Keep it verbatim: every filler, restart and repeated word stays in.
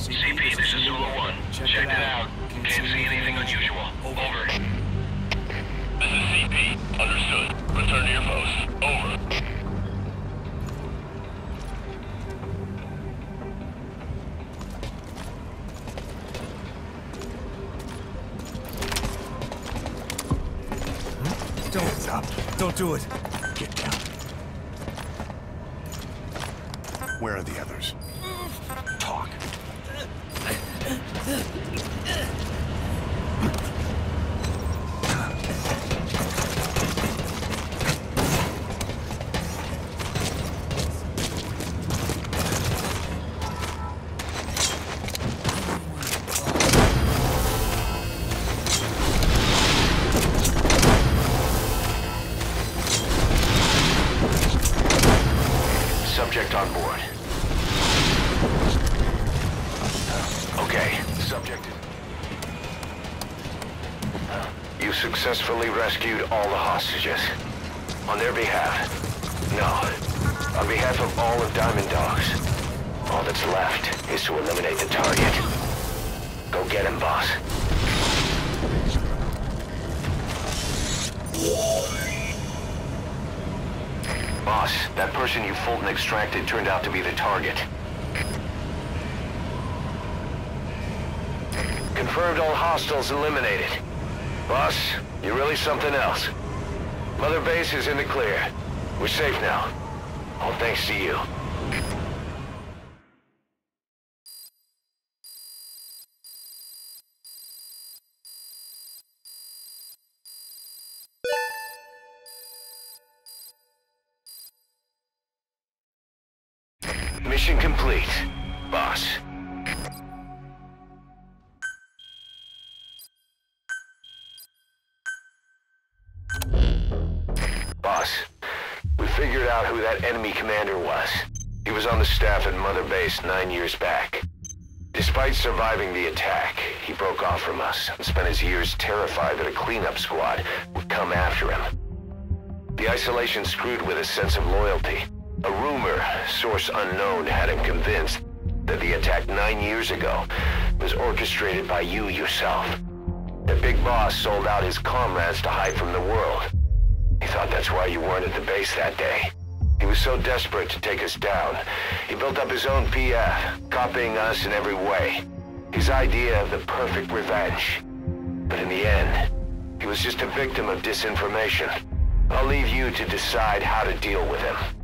C P, this is Zulu one. Checked it out. Can't see anything unusual. Over. This is C P. Understood. Return to your post. Over. Don't stop. Don't do it. Get down. Where are the others? Talk. Subject on board. Okay, subject is... You successfully rescued all the hostages. On their behalf. No. On behalf of all of Diamond Dogs. All that's left is to eliminate the target. Go get him, boss. Boss, that person you Fulton extracted turned out to be the target. Confirmed all hostiles eliminated. Boss, you're really something else. Mother Base is in the clear. We're safe now. All thanks to you. Mission complete, boss. Boss, we figured out who that enemy commander was. He was on the staff at Mother Base nine years back. Despite surviving the attack, he broke off from us and spent his years terrified that a cleanup squad would come after him. The isolation screwed with his sense of loyalty. A rumor, source unknown, had him convinced that the attack nine years ago was orchestrated by you yourself. The big boss sold out his comrades to hide from the world. He thought that's why you weren't at the base that day. He was so desperate to take us down, he built up his own P F, copying us in every way. His idea of the perfect revenge. But in the end, he was just a victim of disinformation. I'll leave you to decide how to deal with him.